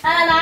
อะไรนะ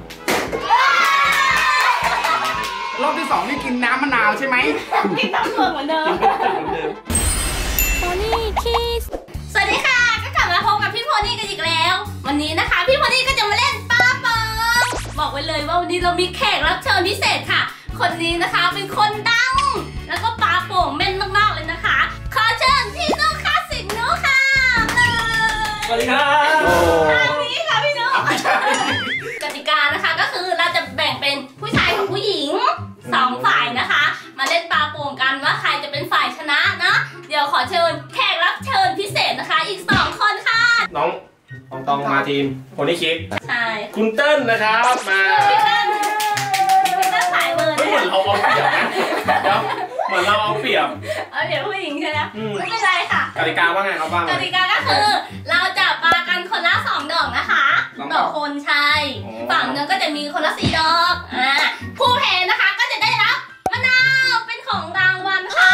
รอบที่2นี่กินน้ำมะนาวใช่ไหมกินน้ำเกลือเหมือนเดิมโพนี่คิสสวัสดีค่ะก็กลับมาพบกับพี่โพนี่กันอีกแล้ววันนี้นะคะพี่โพนี่ก็จะมาเล่นปาโป่งบอกไว้เลยว่าวันนี้เรามีแขกรับเชิญพิเศษค่ะคนนี้นะคะเป็นคนดังแล้วก็ปาโป่งแม่นมากๆเลยนะคะขอเชิญพี่นุ๊กคลาสสิกนุ๊กค่ะสวัสดีครับทางนี้ค่ะพี่นุ๊กกติกานะคะก็คือเราจะแบ่งเป็นผู้ชายกับผู้หญิง2ฝ่ายนะคะมาเล่นปาโป่งกันว่าใครจะเป็นฝ่ายชนะนะเดี๋ยวขอเชิญแขกรับเชิญพิเศษนะคะอีก2คนค่ะน้องตองมาทีมคนที่คิดใช่คุณเติ้ลนะครับมาพี่เติ้ลสายมือเหมือนเราเอาเปรียบนะเหมือนเราเอาเปรียบผู้หญิงใช่ไหมไม่เป็นไรค่ะกติกาว่าไงครับบ้างกติกาก็คือเราจะปากันคนละ2 ดอกนะคะต่อคนใช่ฝั่งนึงก็จะมีคนละ4 ดอกผู้แพ้นะคะก็จะได้รับมะนาวเป็นของรางวัลค่ะ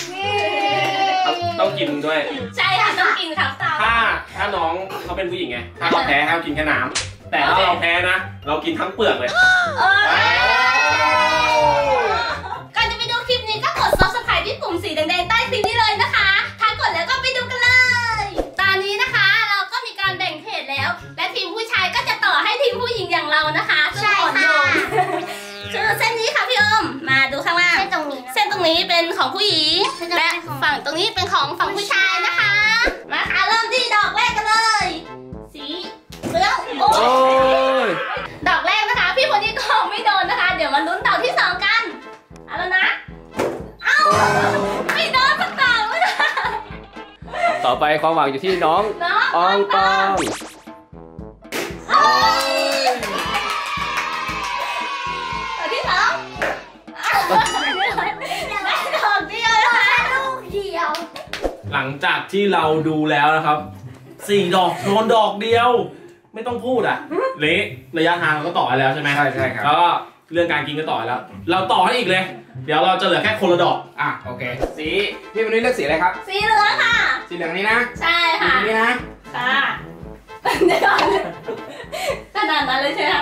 ต้องกินด้วยใช่ค่ะต้องกินค่ะถ้าน้องเขาเป็นผู้หญิงไงถ้าเขาแพ้ให้เขากินแค่น้ำแต่ถ้าเราแพ้นะเรากินทั้งเปลือกเลยก่อนจะไปดูคลิปนี้ก็กด subscribe ที่ปุ่มสีแดงๆใต้คลิปนี้เลยนะคะถ้ากดแล้วก็ไปดูกันเลยตอนนี้นะคะเราก็มีการแบ่งเพจแล้วและทีมผู้ชายก็จะต่อให้ทีมผู้หญิงอย่างเรานะคะใช่ค่ะคือเส้นนี้ค่ะพี่อมมาดูข้างล่างเส้นตรงนี้เป็นของผู้หญิงและฝั่งตรงนี้เป็นของฝั่งผู้ชายนะคะมาค่ะเริ่มที่ดอกแรกกันเลยสีเหลืองโอ้ยดอกแรกนะคะพี่คนนี้ก็ไม่โดนนะคะเดี๋ยวมาลุ้นดอกที่2กันเอาแล้วนะไม่โดนสักดอกเลยต่อไปความหวังอยู่ที่น้องอองตองดอกที่2ได้ดอกเดียวนะคะลูกเดียวหลังจากที่เราดูแล้วนะครับ4 ดอกโดนดอกเดียวไม่ต้องพูดเละระยะทางเราก็ต่อแล้วใช่ไหมใช่ครับแล้วก็เรื่องการกินก็ต่อแล้วเราต่อให้อีกเลยเดี๋ยวเราจะเหลือแค่คนละดอกโอเคสีพี่วันนี้เลือกสีอะไรครับสีเหลืองค่ะสีเหลืองนี้นะใช่ค่ะสีนี้นะค่ะเดี๋ยวขนาดนั้นเลยใช่ไหม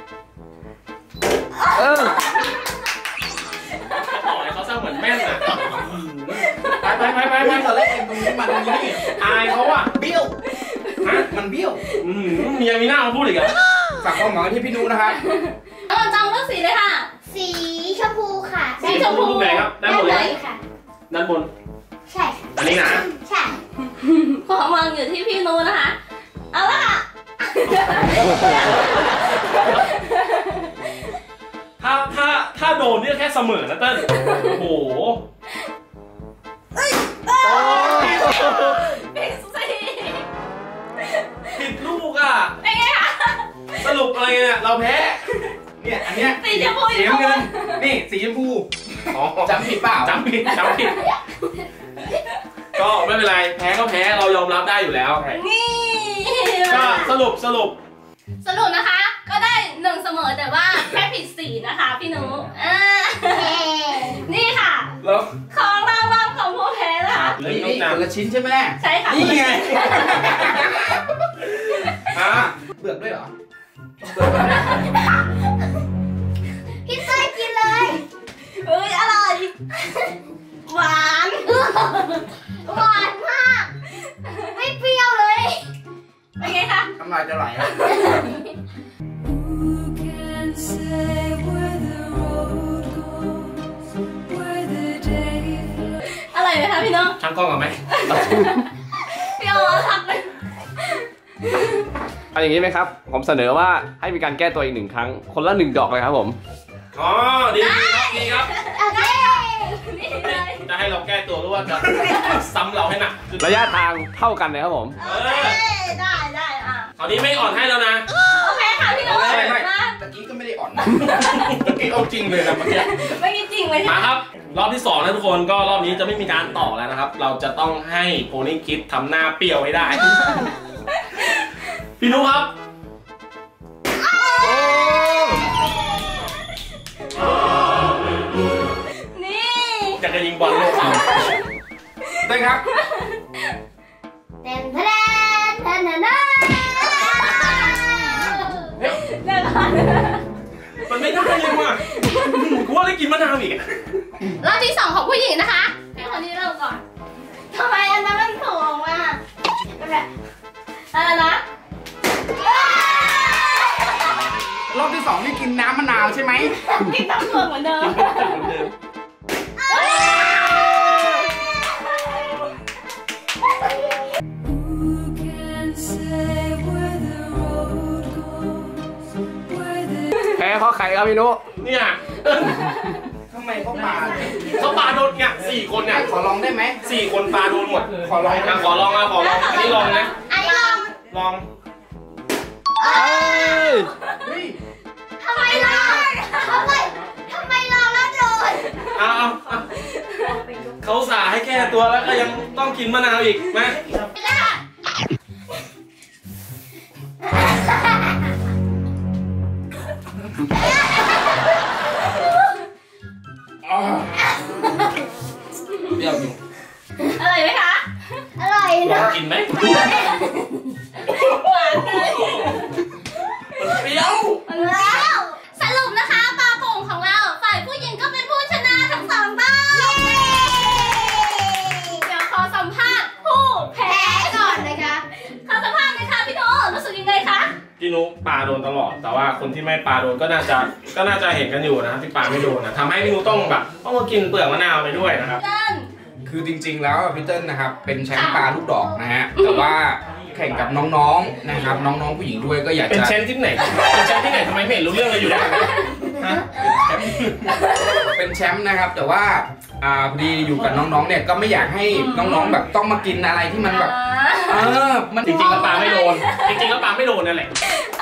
ต่อให้เขาสร้างเหมือนแม่นไปตอนแรกเองตรงนี้มาตรงนี้อายเขาเบี้ยวมันเบี้ยวยังมีหน้ามาพูดอีกฝากความหวังที่พี่นุนะครับเราจำเลือกสีเลยค่ะสีชมพูค่ะสีชมพูไหนครับด้านบนเลยค่ะด้านบนใช่ค่ะอันนี้นะใช่ความหวังอยู่ที่พี่นุนะคะเอาละค่ะถ้าโดนเนี่ยแค่เสมอนะเติ้ลโอ้โหผิดลูกเป็นไงคะสรุปอะไรเนี่ยเราแพ้เนี่ยอันเนี้ยสีชมพูสีน้ำเงินนี่สีชมพูจำผิดเปล่าจำผิดก็ไม่เป็นไรแพ้ก็แพ้เรายอมรับได้อยู่แล้วนี่ก็สรุปนะคะก็ได้1เสมอแต่ว่าแค่ผิดสีนะคะพี่นุนี่ค่ะของรางวัลของผู้แพ้นะคะนี่คนละชิ้นใช่ไหมใช่ค่ะนี่ไงเปลือกด้วยเหรอพี่เต้ยกินเลยอร่อยหวานมากไม่เปรี้ยวเลยเป็นไงคะน้ำลายจะไหลอะไรไหมคะพี่น้องช่างกล้องกับไหมพี่เอาทักเลยเอาอย่างนี้ไหมครับผมเสนอว่าให้มีการแก้ตัวอีก1 ครั้งคนละ1 ดอกเลยครับผมดีครับจะให้เราแก้ตัวหรือว่าจะซ้ำเราให้หนักระยะทางเท่ากันเลยครับผมได้คราวนี้ไม่อ่อนให้แล้วนะโอเคค่ะพี่น้องตะกี้ก็ไม่ได้อ่อนตะกี้เอาจริงเลยนะเมื่อกี้ไม่จริงเลยมาครับรอบที่2นะทุกคนก็รอบนี้จะไม่มีการต่อแล้วนะครับเราจะต้องให้โพนี่คิดทำหน้าเปรี้ยวให้ได้พี่นุ๊กครับนี่อยากจะยิงบอลลูกได้ครับเต็มแพร่มันไม่ได้เลยว่ะกูว่าได้กินมะนาวอีกรอบที่2ของผู้หญิงนะคะให้คนนี้เริ่มก่อนทำไมอันนั้นมันถูกมาอะไรนะรอบที่2นี่กินน้ำมะนาวใช่ไหมกินน้ำเกลือเหมือนเดิมแพ้เพราะใครครับพี่นุเนี่ยทำไมเขาปาดเขาปลาโดนเนี่ย4 คนเนี่ยขอลองได้ไหม 4 คนปลาโดนหมดขอลองขอลองนะขอลองอันนี้ลองนะอันนี้ลองลองเฮ้ยเฮ้ยทำไมลองทำไมลองแล้วโดนเอาเขาสาให้แก้ตัวแล้วก็ยังต้องกินมะนาวอีกนะ เปรี้ยวจริงอร่อยไหมคะอร่อยลอนะงกินไหมหวานเลยมันเปรี้ยวแล้วสรุปนะคะปลาโป่งของเราฝ่ายผู้หญิงก็เป็นผู้ชนะทั้ง2 รอบเดี๋ยวขอสัมภาษณ์ผู้แพ้แพ้ก่อนนะคะขอสัมภาษณ์หน่อยค่ะพี่โนรู้สึกยังไงคะพี่นุปลาโดนตลอด แต่ว่าคนที่ไม่ปลาโดนก็น่าจะเห็นกันอยู่นะครับที่ปลาไม่โดนนะทำให้พี่นุต้องแบบต้องมากินเปลือกมะนาวไปด้วยนะครับเดินคือจริงๆแล้วพี่เติ้ลนะครับเป็นแชมป์ปลาลูกดอกนะฮะแต่ว่าแข่งกับน้องๆนะครับน้องๆผู้หญิงด้วยก็อยากเป็นจะแชมป์ที่ไหนเป็นแชมป์ที่ไหนทำไมไม่เห็นรู้เรื่องเลยอยู่ได้ฮะเป็นแชมป์นะครับแต่ว่าพอดีอยู่กับน้องๆเนี่ยก็ไม่อยากให้น้องๆแบบต้องมากินอะไรที่มันแบบมันจริงๆแล้วปลาไม่โดนจริงๆแล้วปลาไม่โดนนั่นแหละ